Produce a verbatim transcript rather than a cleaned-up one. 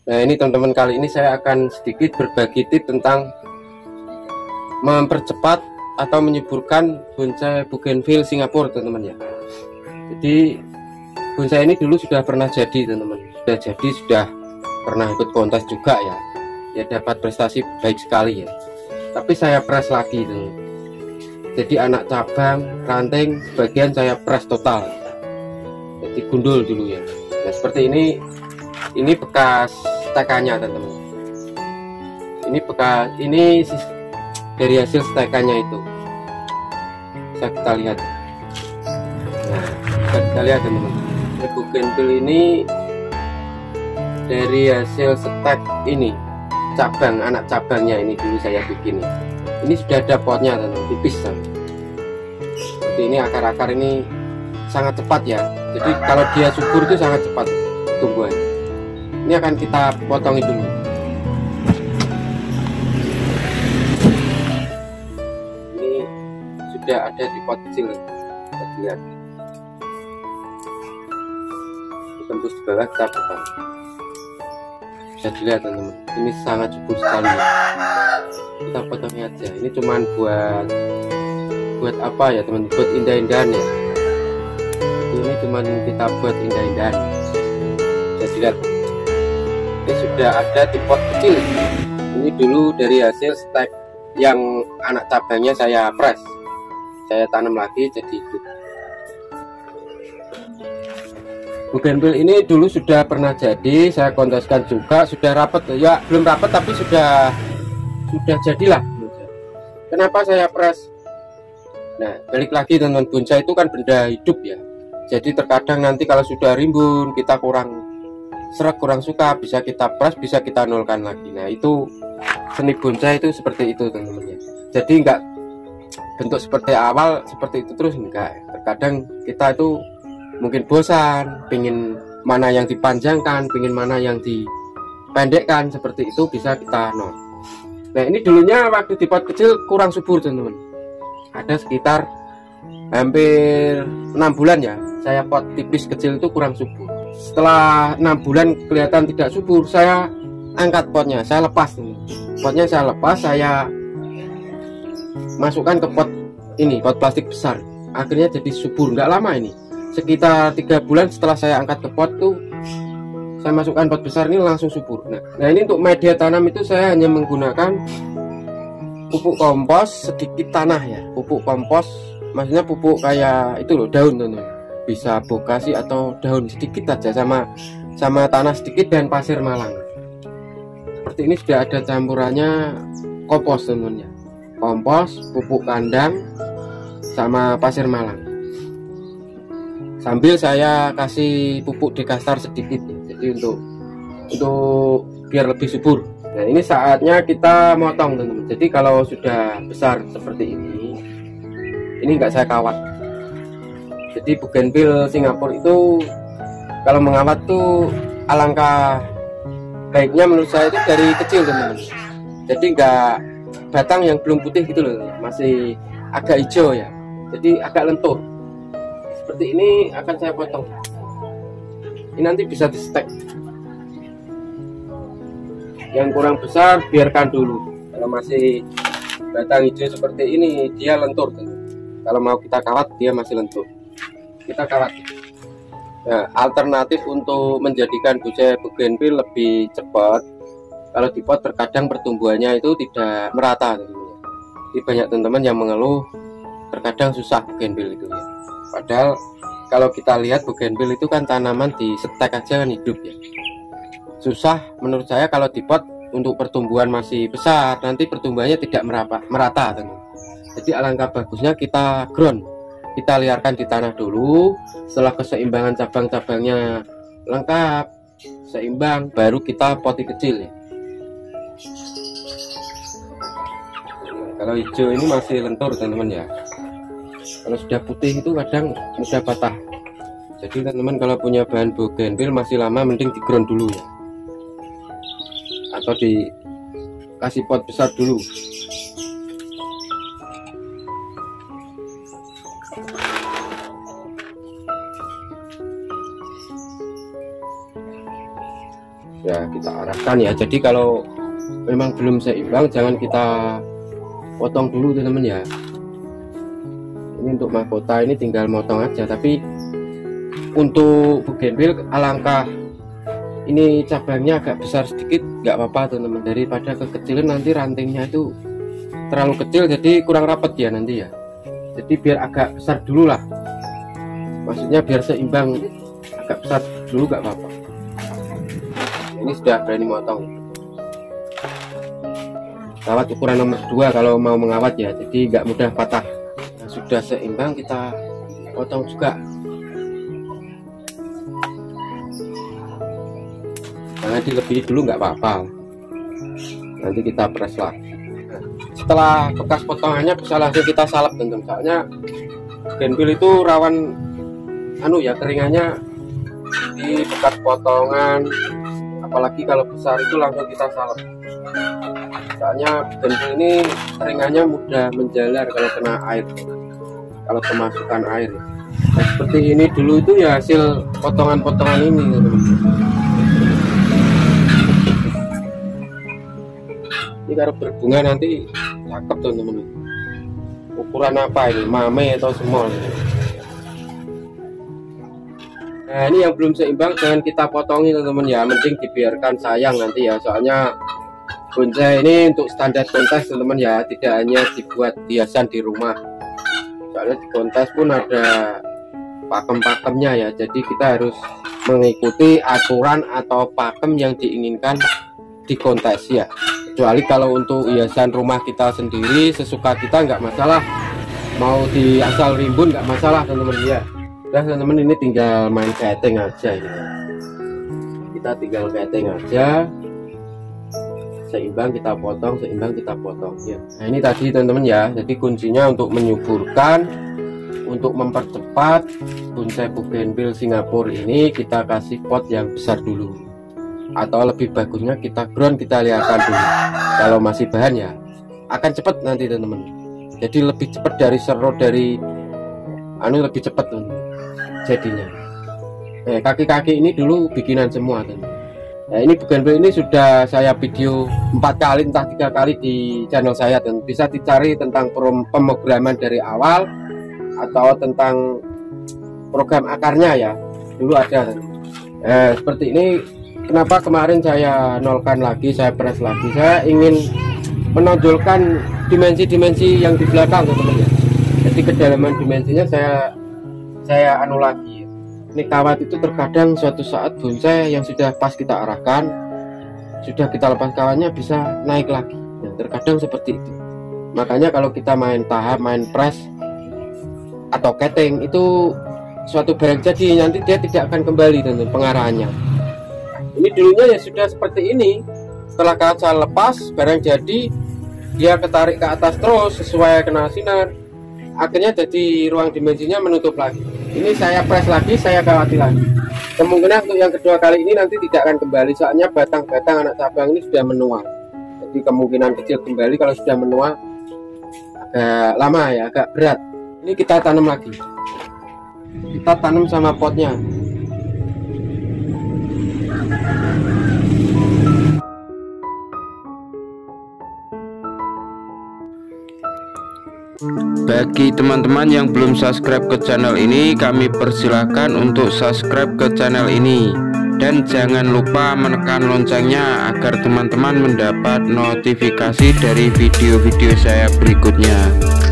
Nah ini teman-teman, kali ini saya akan sedikit berbagi tips tentang mempercepat atau menyuburkan bonsai bougainville Singapura teman-teman ya. Jadi bonsai ini dulu sudah pernah jadi teman-teman, sudah jadi, sudah pernah ikut kontes juga ya, ya dapat prestasi baik sekali ya. Tapi saya press lagi teman-teman. Jadi anak cabang, ranting, sebagian saya press total, jadi gundul dulu ya. Nah seperti ini, ini bekas stekannya teman-teman. Ini bekas, ini dari hasil stekannya itu. Bisa kita lihat. Nah, bisa kita lihat teman-teman. Bougainville ini dari hasil stek ini, cabang, anak cabangnya ini dulu saya bikin. Ini sudah ada potnya teman-teman, tipis teman. Seperti ini, akar-akar ini sangat cepat ya. Jadi kalau dia subur itu sangat cepat tumbuhannya. Ini akan kita potongin dulu. Ini sudah ada di pot kecil, kita lihat. Tembus di bawah, kita potong. Bisa dilihat teman-teman, ini sangat subur sekali. Kita potongnya aja. Ini cuman buat buat apa ya teman-teman? Buat indah-indahan ya. Ini cuman kita buat indah-indahan. Bisa dilihat. Ini sudah ada di pot kecil. Ini dulu dari hasil stek yang anak cabangnya saya press, saya tanam lagi jadi hidup. Bougainville ini dulu sudah pernah jadi, saya konteskan juga, sudah rapat ya, belum rapat tapi sudah sudah jadilah. Kenapa saya press? Nah balik lagi teman-teman, bonsai itu kan benda hidup ya. Jadi terkadang nanti kalau sudah rimbun, kita kurang serak, kurang suka, bisa kita press, bisa kita nolkan lagi. Nah itu seni bonsai itu seperti itu teman-teman ya. Jadi enggak bentuk seperti awal seperti itu terus, enggak. Terkadang kita itu mungkin bosan, pingin mana yang dipanjangkan, pingin mana yang dipendekkan, seperti itu bisa kita nol. Nah ini dulunya waktu di pot kecil kurang subur teman-teman, ada sekitar hampir enam bulan ya, saya pot tipis kecil itu kurang subur. Setelah enam bulan kelihatan tidak subur, saya angkat potnya, saya lepas teman. Potnya saya lepas, saya masukkan ke pot ini, pot plastik besar. Akhirnya jadi subur, nggak lama ini, sekitar tiga bulan setelah saya angkat ke pot tuh, saya masukkan pot besar ini langsung subur. Nah, nah ini untuk media tanam itu saya hanya menggunakan pupuk kompos, sedikit tanah ya, pupuk kompos, maksudnya pupuk kayak itu loh, daun teman-teman, bisa bokasi atau daun sedikit aja, sama sama tanah sedikit dan pasir malang. Seperti ini sudah ada campurannya kompos teman-teman ya, kompos, pupuk kandang, sama pasir malang. Sambil saya kasih pupuk dekastar sedikit ya. Jadi untuk untuk biar lebih subur. Nah ini saatnya kita motong teman-teman. Jadi kalau sudah besar seperti ini, ini enggak saya kawat. Jadi bougainville Singapura itu kalau mengawat tuh alangkah baiknya menurut saya itu dari kecil teman-teman. Jadi enggak batang yang belum putih gitu loh, masih agak hijau ya. Jadi agak lentur. Seperti ini akan saya potong. Ini nanti bisa di stek. Yang kurang besar biarkan dulu. Kalau masih batang hijau seperti ini dia lentur. Kalau mau kita kawat dia masih lentur, kita kawat. Nah, alternatif untuk menjadikan bonsai bougainville lebih cepat, kalau di pot terkadang pertumbuhannya itu tidak merata. Jadi banyak teman-teman yang mengeluh terkadang susah bougainville itu ya. Padahal kalau kita lihat bougainville itu kan tanaman di setek aja kan hidup ya. Susah menurut saya kalau di pot untuk pertumbuhan masih besar, nanti pertumbuhannya tidak merata, merata teman. Jadi alangkah bagusnya kita ground, kita liarkan di tanah dulu. Setelah keseimbangan cabang-cabangnya lengkap, seimbang, baru kita poti kecil ya. Kalau hijau ini masih lentur teman-teman ya. Kalau sudah putih itu kadang mudah patah. Jadi teman-teman kalau punya bahan bougainville masih lama, mending di ground dulu ya, atau dikasih pot besar dulu. sudah kita arahkan ya. Jadi kalau memang belum seimbang jangan kita potong dulu teman-teman ya. Ini untuk mahkota ini tinggal motong aja, tapi untuk bougainville alangkah ini cabangnya agak besar sedikit nggak apa-apa teman-teman, daripada kekecilan nanti rantingnya itu terlalu kecil jadi kurang rapat ya nanti ya. Jadi biar agak besar dulu lah, maksudnya biar seimbang, agak besar dulu nggak apa-apa. Ini sudah berani motong. Kawat ukuran nomor dua kalau mau mengawat ya, jadi nggak mudah patah. Nah, sudah seimbang kita potong juga. Jangan dilebihi dulu nggak apa-apa, nanti kita press lagi. Nah, setelah bekas potongannya bisa langsung kita salep teman-teman, soalnya bougainville itu rawan anu ya, keringannya di bekas potongan, apalagi kalau besar itu langsung kita salep. Soalnya bougainville ini keringannya mudah menjalar kalau kena air, kalau kemasukan air. Nah, seperti ini dulu itu ya hasil potongan-potongan ini teman-teman. Ini kalau berbunga nanti cakep teman-teman. Ukuran apa ini, mame atau small? Nah ini yang belum seimbang jangan kita potongi teman-teman ya, mending dibiarkan, sayang nanti ya. Soalnya bonsai ini untuk standar kontes teman-teman ya, tidak hanya dibuat hiasan di rumah. Soalnya di kontes pun ada pakem-pakemnya ya, jadi kita harus mengikuti aturan atau pakem yang diinginkan di kontes ya. Kecuali kalau untuk hiasan rumah kita sendiri sesuka kita nggak masalah, mau di asal rimbun nggak masalah teman-teman ya. Udah teman-teman, ini tinggal main keting aja ini. Kita tinggal keting aja, seimbang kita potong, seimbang kita potong ya. Nah ini tadi teman-teman ya, jadi kuncinya untuk menyuburkan, untuk mempercepat bonsai bougainville Singapura ini kita kasih pot yang besar dulu, atau lebih bagusnya kita ground, kita lihatkan dulu. Kalau masih bahan ya akan cepat nanti teman-teman, jadi lebih cepat dari serut, dari anu lebih cepat teman-teman jadinya. Eh, kaki-kaki ini dulu bikinan semua teman-teman. Nah ini bougainville ini sudah saya video empat kali entah tiga kali di channel saya, dan bisa dicari tentang pemrograman dari awal atau tentang program akarnya ya, dulu ada. Eh, seperti ini. Kenapa kemarin saya nolkan lagi, saya press lagi, saya ingin menonjolkan dimensi-dimensi yang di belakang teman-teman ya. Jadi kedalaman dimensinya saya saya anu lagi. Ini kawat itu terkadang suatu saat bonsai yang sudah pas kita arahkan, sudah kita lepas kawatnya bisa naik lagi. Nah, terkadang seperti itu. Makanya kalau kita main tahap, main press atau keting itu suatu barang jadi, nanti dia tidak akan kembali teman-teman pengarahannya. Ini dulunya ya sudah seperti ini, setelah kaca lepas barang jadi dia ketarik ke atas terus sesuai kena sinar, akhirnya jadi ruang dimensinya menutup lagi. Ini saya press lagi, saya kawati lagi. Kemungkinan untuk yang kedua kali ini nanti tidak akan kembali, soalnya batang-batang anak cabang ini sudah menua. Jadi kemungkinan kecil kembali, kalau sudah menua agak lama ya, agak berat. Ini kita tanam lagi, kita tanam sama potnya. Bagi teman-teman yang belum subscribe ke channel ini, kami persilahkan untuk subscribe ke channel ini, dan jangan lupa menekan loncengnya agar teman-teman mendapat notifikasi dari video-video saya berikutnya.